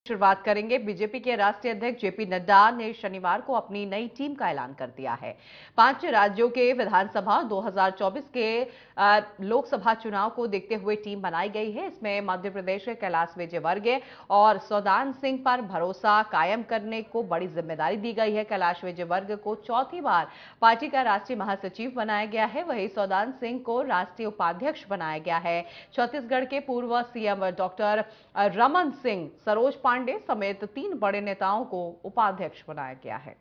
शुरुआत करेंगे। बीजेपी के राष्ट्रीय अध्यक्ष जेपी नड्डा ने शनिवार को अपनी नई टीम का ऐलान कर दिया है। 5 राज्यों के विधानसभा 2024 के लोकसभा चुनाव को देखते हुए टीम बनाई गई है। इसमें मध्य प्रदेश के कैलाश विजयवर्गीय और सौदान सिंह पर भरोसा कायम करने को बड़ी जिम्मेदारी दी गई है। कैलाश विजयवर्गीय को चौथी बार पार्टी का राष्ट्रीय महासचिव बनाया गया है। वहीं सौदान सिंह को राष्ट्रीय उपाध्यक्ष बनाया गया है। छत्तीसगढ़ के पूर्व सीएम डॉक्टर रमन सिंह, सरोज पांडे समेत 3 बड़े नेताओं को उपाध्यक्ष बनाया गया है।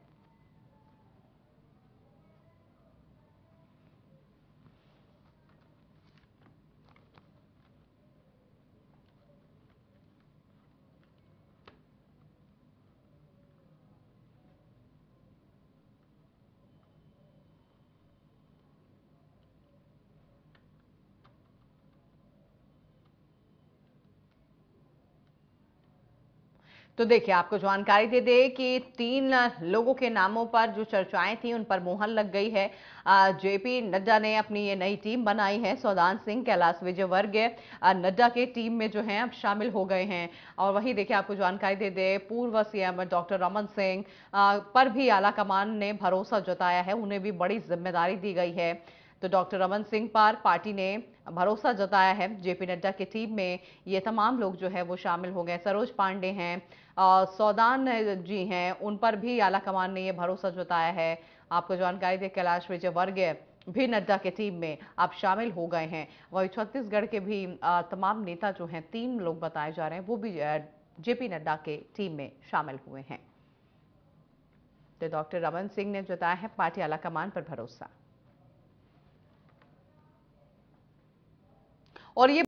तो देखिए, आपको जानकारी दे दें कि 3 लोगों के नामों पर जो चर्चाएं थी उन पर मुहर लग गई है। जेपी नड्डा ने अपनी ये नई टीम बनाई है। सौदान सिंह, कैलाश विजयवर्गीय नड्डा के टीम में जो हैं अब शामिल हो गए हैं। और वहीं देखिए, आपको जानकारी दे दें, पूर्व सीएम डॉक्टर रमन सिंह पर भी आलाकमान ने भरोसा जताया है। उन्हें भी बड़ी जिम्मेदारी दी गई है। तो डॉक्टर रमन सिंह पर पार्टी ने भरोसा जताया है। जेपी नड्डा की टीम में ये तमाम लोग जो है वो शामिल हो गए। सरोज पांडे हैं, सौदान जी हैं, उन पर भी आलाकमान ने ये भरोसा जताया है। आपको जानकारी दे, कैलाश विजयवर्गीय भी नड्डा के टीम में अब शामिल हो गए हैं। वही छत्तीसगढ़ के भी तमाम नेता जो हैं, 3 लोग बताए जा रहे हैं, वो भी जेपी नड्डा के टीम में शामिल हुए हैं। तो डॉक्टर रमन सिंह ने जताया है पार्टी आलाकमान पर भरोसा। और ये